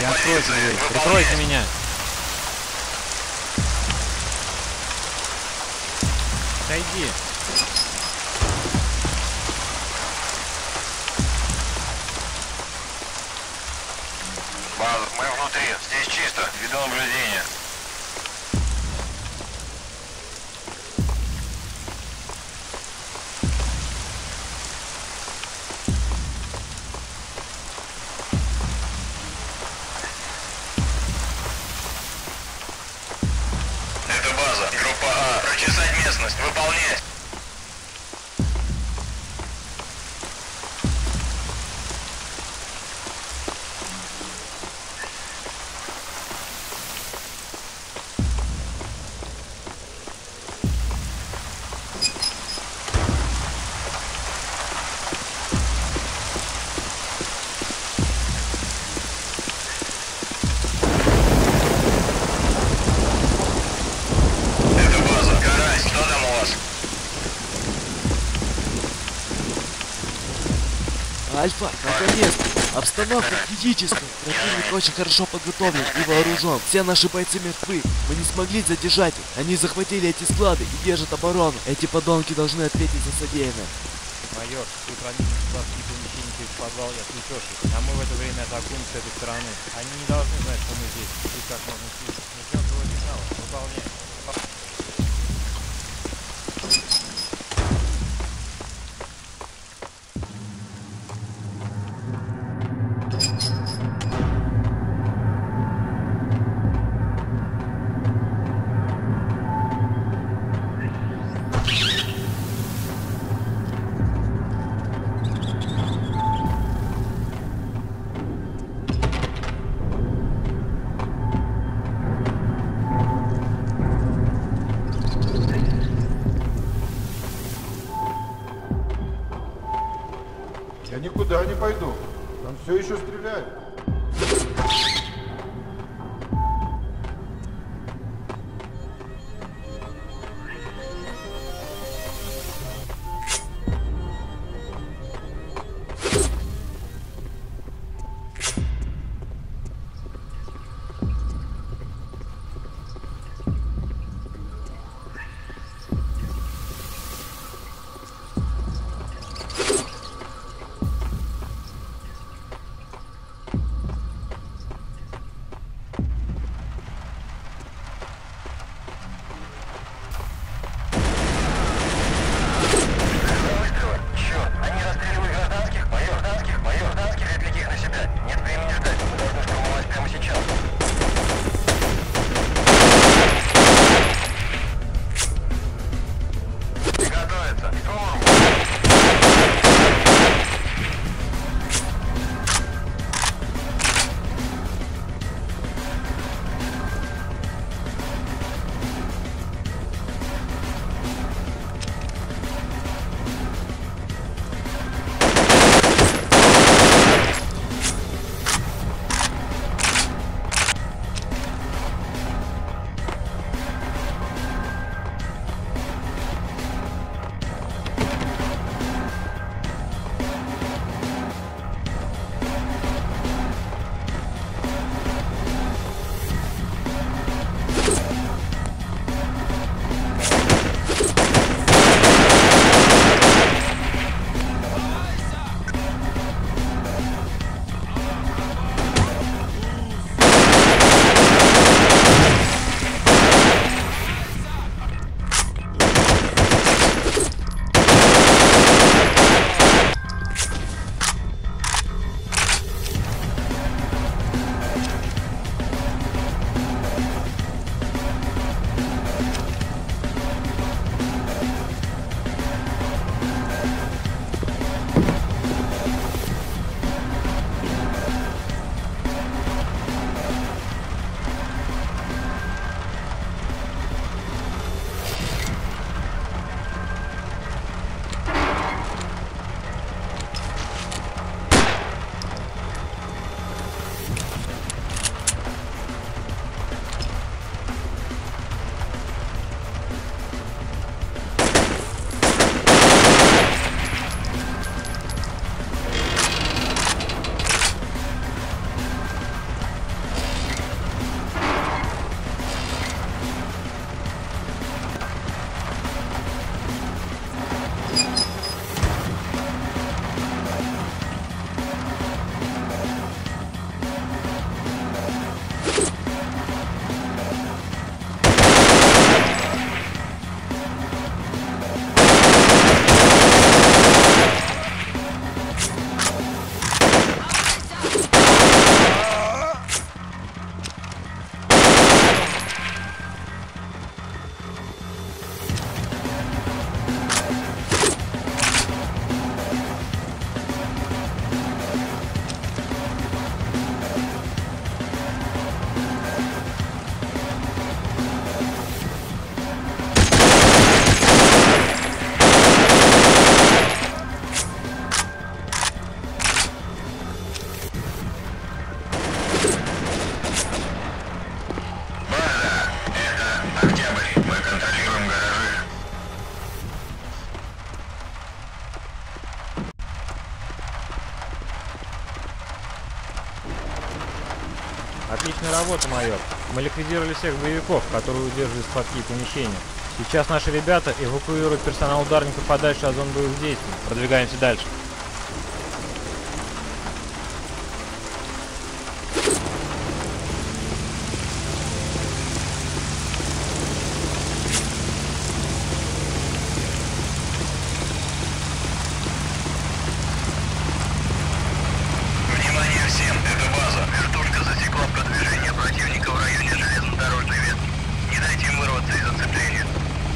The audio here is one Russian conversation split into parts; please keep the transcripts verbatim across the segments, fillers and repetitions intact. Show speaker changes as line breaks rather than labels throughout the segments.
Не откройте дверь. Прикройте меня. Отойди.
База, мы внутри. Здесь чисто. Веду наблюдение. Это база. Группа А. Прочесать местность. Выполнять.
Альфа, наконец-то! Обстановка критическая. Противник очень хорошо подготовлен и вооружен. Все наши бойцы мертвы. Мы не смогли задержать их. Они захватили эти склады и держат оборону. Эти подонки должны ответить за содеянное.
Майор, ты проникнешь в складские помещения через подвал и отвлечешь их. А мы в это время атакуем с этой стороны. Они не должны знать, что мы здесь. И как можно слышать. Мы ждем твоего сигнала. Выполняем.
Я никуда не пойду. Там все еще стреляют.
Отличная работа, майор. Мы ликвидировали всех боевиков, которые удерживали складские помещения. Сейчас наши ребята эвакуируют персонал ударников подальше от зон боевых действий. Продвигаемся дальше.
Внимание всем, это база. Вертушка засекла продвижение противника в районе железнодорожной ветки. Не дайте им вырваться из оцепления.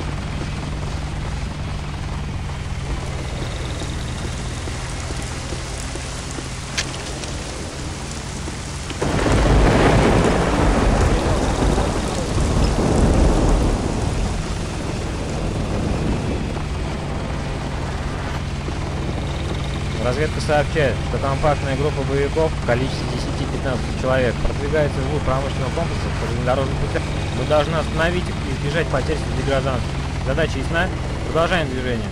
Разведка сообщает, что компактная группа боевиков в количестве десяти-пятнадцати человек продвигается вглубь промышленного комплекса по железнодорожным путям. Мы должны остановить их и избежать потерь среди граждан. Задача ясна? Продолжаем движение.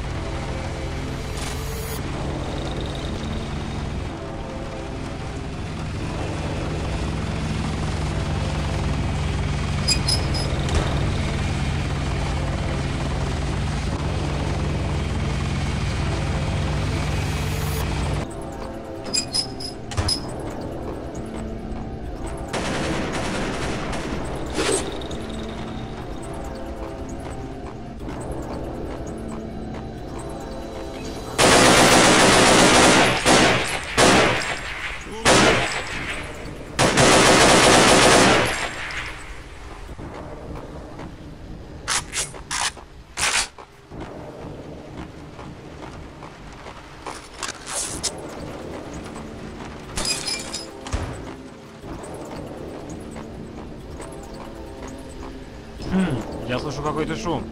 Хм, я слышу какой-то шум.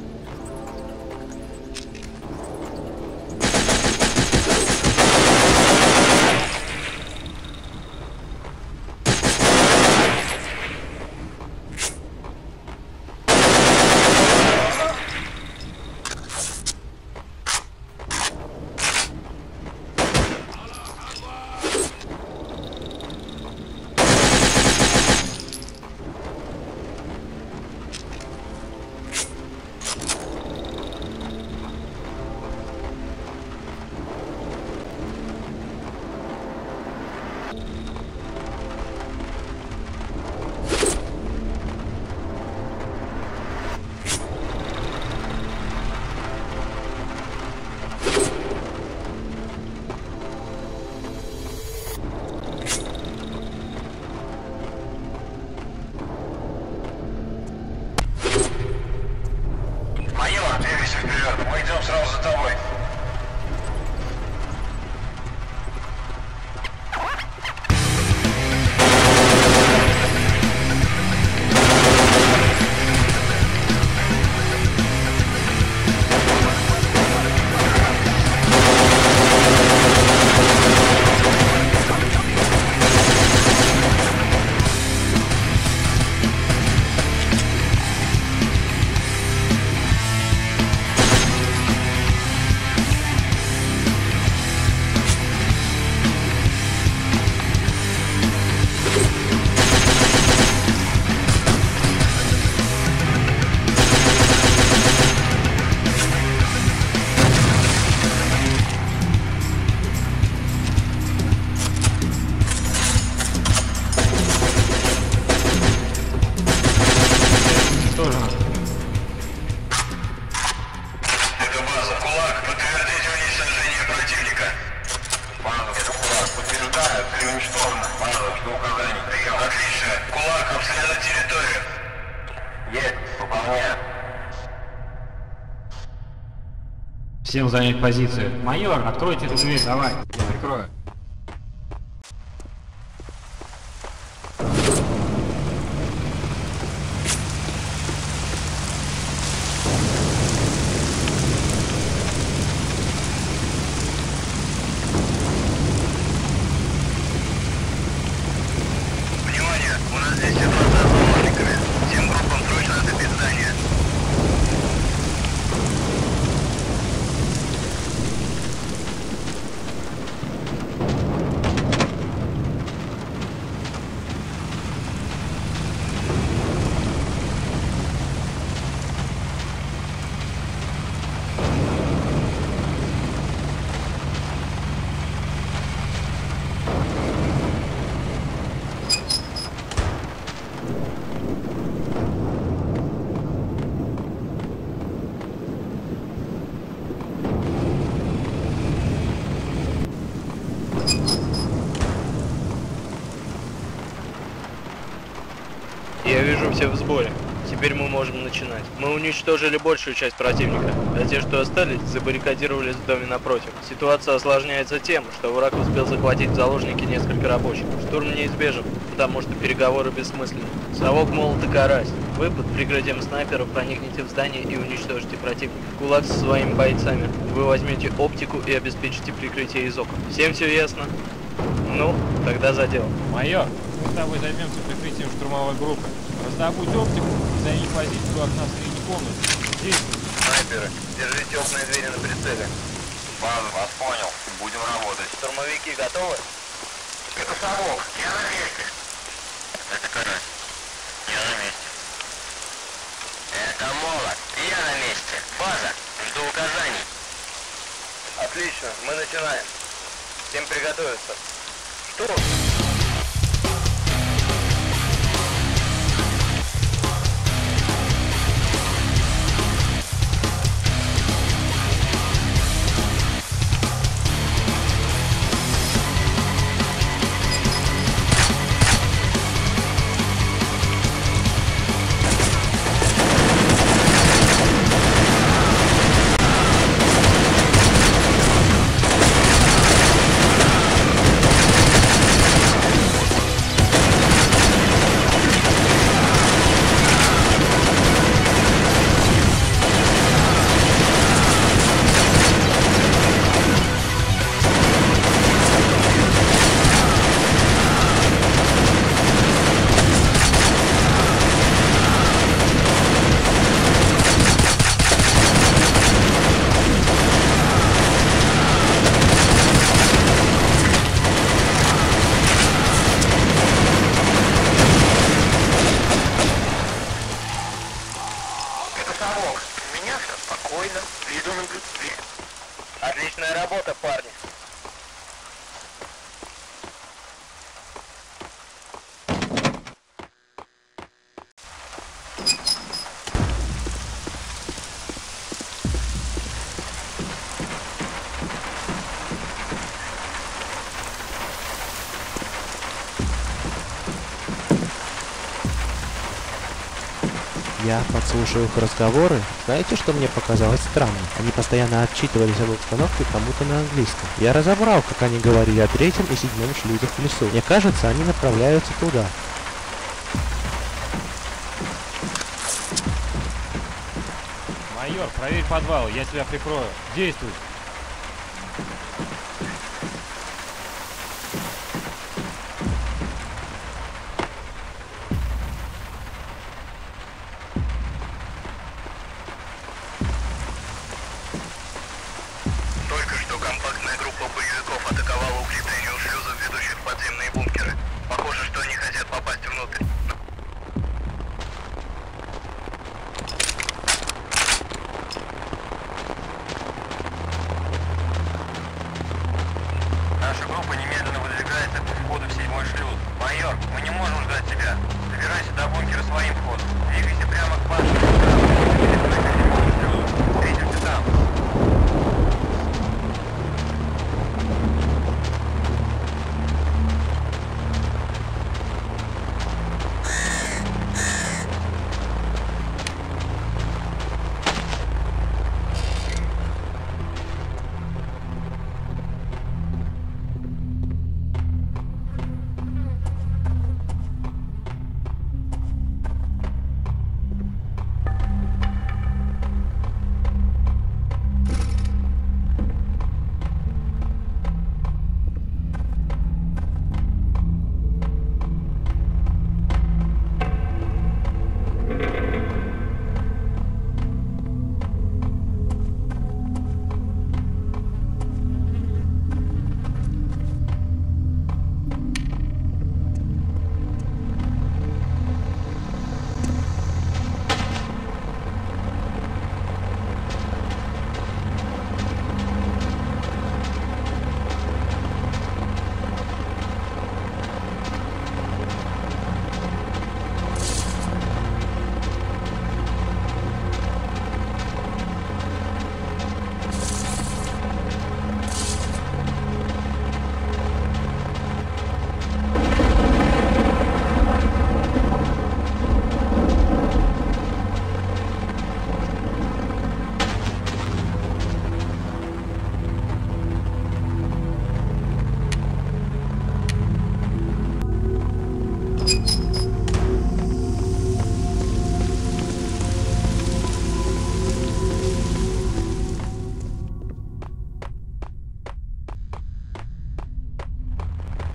Сразу за тобой.
Всем занять позицию. Майор, откройте эту дверь, давай. Я прикрою.
Внимание! У нас здесь ситуация с заложниками. Всем группам срочно отопить здание.
Я вижу, все в сборе. Теперь мы можем начинать. Мы уничтожили большую часть противника, а те, что остались, забаррикадировались в доме напротив. Ситуация осложняется тем, что враг успел захватить в заложники несколько рабочих. Штурм неизбежен, потому что переговоры бессмысленны. Совок, молот и карась. Вы под прикрытием снайперов проникнете в здание и уничтожите противника. Кулак со своими бойцами. Вы возьмете оптику и обеспечите прикрытие из окон. Всем все ясно? Ну, тогда за дело.
Майор, мы с тобой займемся прикрытием штурмовой группы. Раздобудь оптику и займи позицию у окна в средней комнате. Действуй.
Снайперы, держите окна и двери на прицеле. База, вас понял. Будем работать.
Штурмовики готовы?
Это совок. Я на месте. Это карась. Я на месте. Это молот. Я на месте. База, жду указаний.
Отлично, мы начинаем. Всем приготовиться. Штурм! Отличная работа, парни.
Я подслушал их разговоры. Знаете, что мне показалось странным? Они постоянно отчитывались об обстановке кому-то на английском. Я разобрал, как они говорили о третьем и седьмом шлюзах в лесу. Мне кажется, они направляются туда.
Майор, проверь подвал, я тебя прикрою. Действуй.
Только что компактная группа боевиков атаковала укрепление у шлюзов, ведущих в подземные бункеры. Похоже, что они хотят попасть внутрь. Наша группа немедленно выдвигается к входу в седьмой шлюз. Майор, мы не можем ждать тебя. Добирайся до бункера своим ходом. Двигайся прямо к башне. Встретимся там.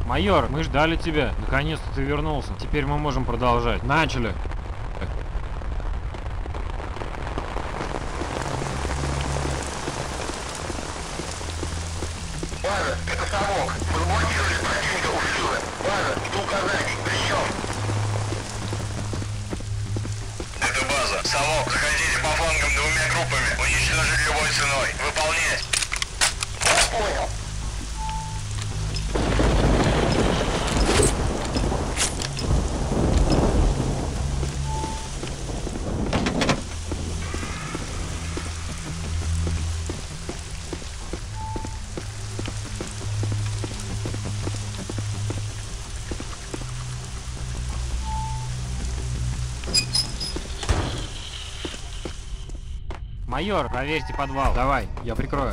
Майор, мы ждали тебя. Наконец-то ты вернулся. Теперь мы можем продолжать. Начали.
База, это совок. Мы блокировали противника у Хлы. База, жду указаний. Прием. Это база. Совок, заходите по флангам двумя группами. Уничтожить любой ценой. Выполнять. Я понял.
Майор, проверьте подвал. Давай, я прикрою.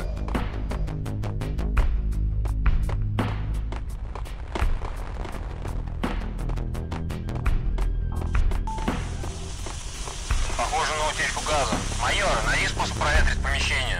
Похоже на утечку газа. Майор, найди способ проветрить помещение.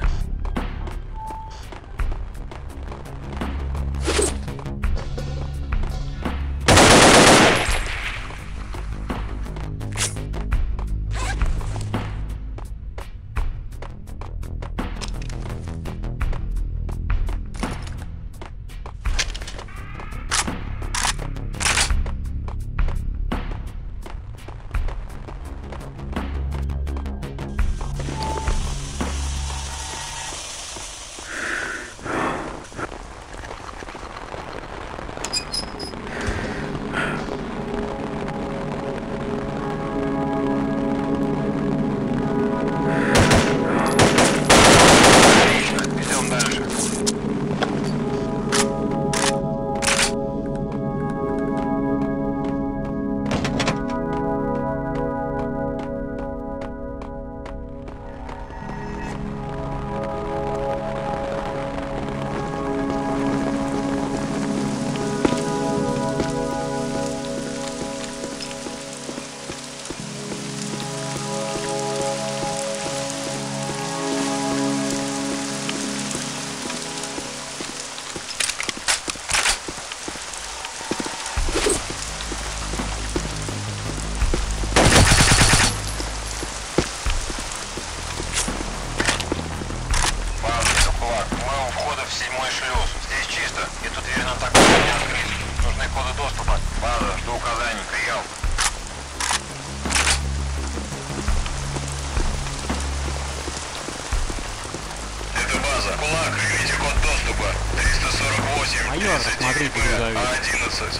Майор, смотрите, грузовик.
одиннадцать.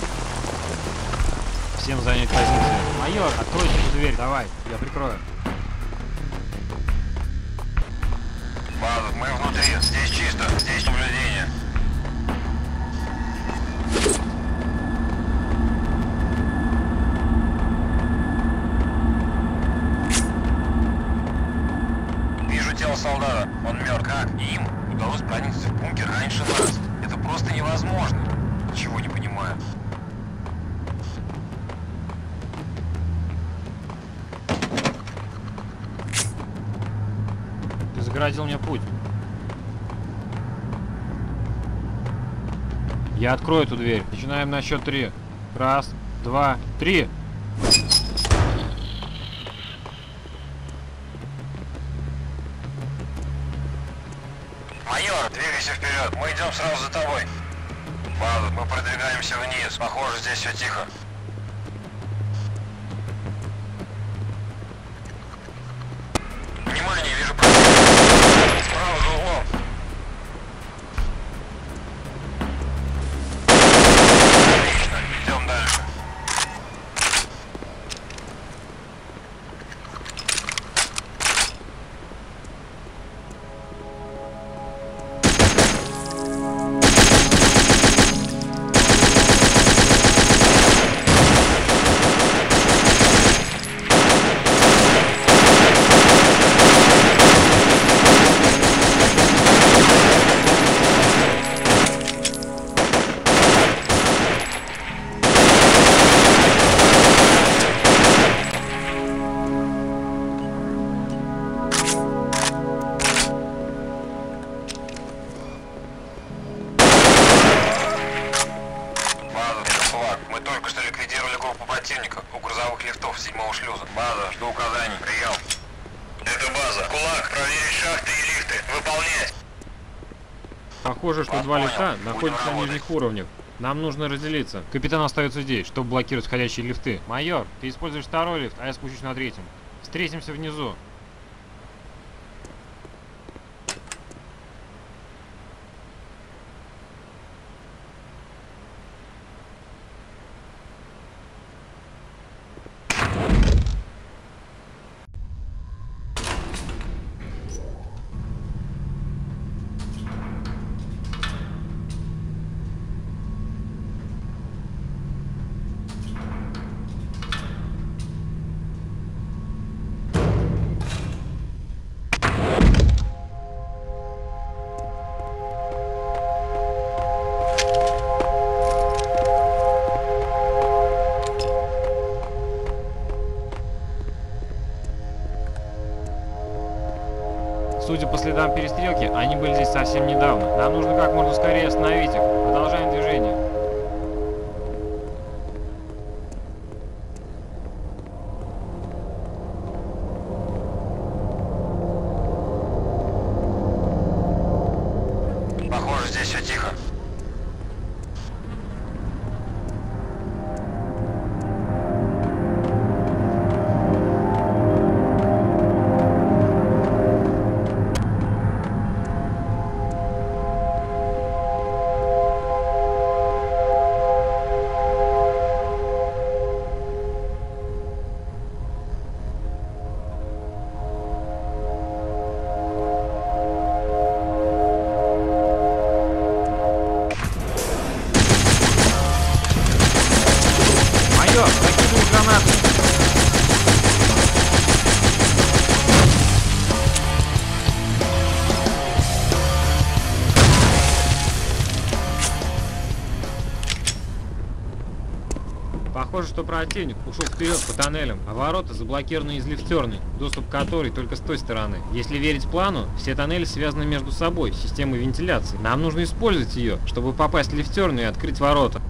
Всем занять позиции. Майор, откройте эту дверь, давай, я прикрою.
База, мы внутри, здесь чисто, здесь наблюдение. Вижу тело солдата, он мертв. Как им удалось проникнуть в бункер раньше нас? Это просто невозможно. Ничего не понимаю.
Ты загородил мне путь. Я открою эту дверь. Начинаем на счет три. Раз, два, три.
Майор, двигайся вперед. Мы идем сразу за тобой. База, мы продвигаемся вниз. Похоже, здесь все тихо. Внимание, вижу противника. Справа за углом. Отлично, идем дальше. База, жду указаний. Прием. Это база. Кулак, проверить шахты и лифты. Выполнять.
Похоже, что
Вас
два
понял.
лифта
Будем
находятся на
работать.
нижних уровнях. Нам нужно разделиться. Капитан остается здесь, чтобы блокировать входящие лифты. Майор, ты используешь второй лифт, а я спущусь на третьем. Встретимся внизу. Судя по следам перестрелки, они были здесь совсем недавно. Нам нужно как можно скорее остановить их. Продолжаем движение.
Похоже, здесь все тихо.
Майор, закидывай гранаты. Похоже, что противник ушел вперед по тоннелям, а ворота заблокированы из лифтерной, доступ к которой только с той стороны. Если верить плану, все тоннели связаны между собой системой вентиляции. Нам нужно использовать ее, чтобы попасть в лифтерную и открыть ворота.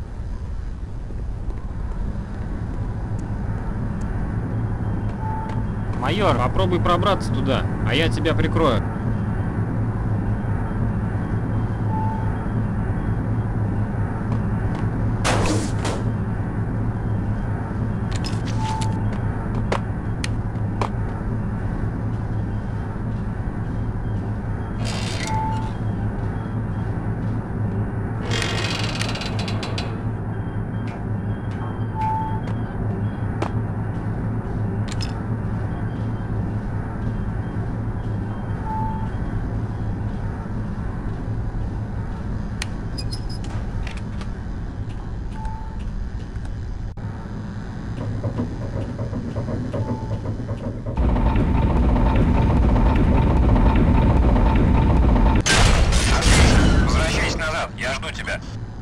Майор, попробуй пробраться туда, а я тебя прикрою.
Возвращайся назад, я жду тебя.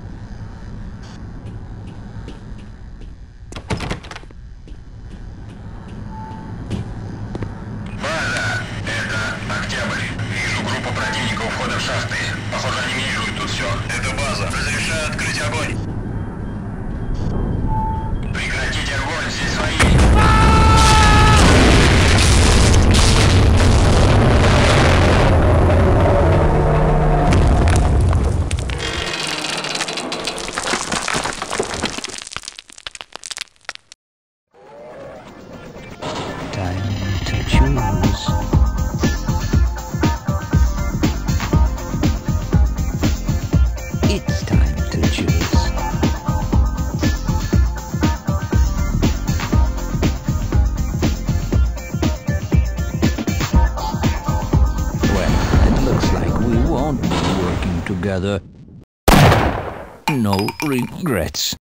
База, это Октябрь. Вижу группу противников у входа в шахты. Похоже, они минируют тут все. Это база. Разрешаю открыть огонь. Прекратите огонь, здесь свои.
It's time to choose. Well, it looks like we won't be working together. No regrets.